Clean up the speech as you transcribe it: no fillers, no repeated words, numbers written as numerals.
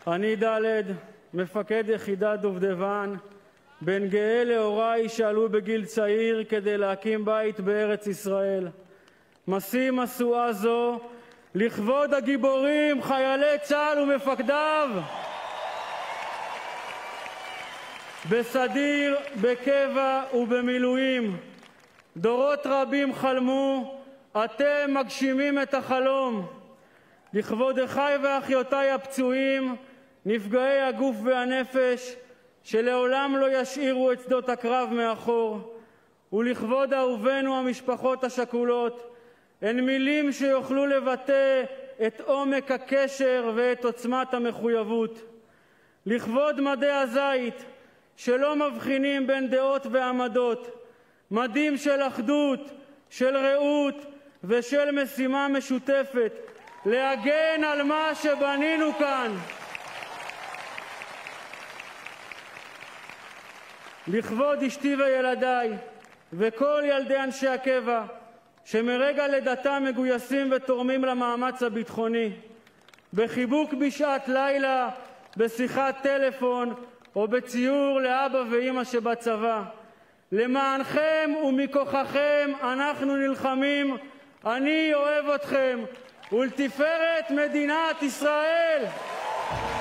אני ד', מפקד יחידת דובדבן, בן גאה להוריי שעלו בגיל צעיר כדי להקים בית בארץ ישראל. משים משואה זו לכבוד הגיבורים, חיילי צה"ל ומפקדיו, בסדיר, בקבע ובמילואים. דורות רבים חלמו, אתם מגשימים את החלום. לכבוד אחי ואחיותיי הפצועים, נפגעי הגוף והנפש, שלעולם לא ישאירו את שדות הקרב מאחור, ולכבוד אהובינו המשפחות השכולות, הן מילים שיוכלו לבטא את עומק הקשר ואת עוצמת המחויבות. לכבוד מדי הזית, שלא מבחינים בין דעות ועמדות, מדים של אחדות, של רעות ושל משימה משותפת, להגן על מה שבנינו כאן. לכבוד אשתי וילדיי וכל ילדי אנשי הקבע שמרגע לידתם מגויסים ותורמים למאמץ הביטחוני, בחיבוק בשעת לילה, בשיחת טלפון או בציור לאבא ואמא שבצבא. למענכם ומכוחכם אנחנו נלחמים, אני אוהב אתכם, ולתפארת מדינת ישראל.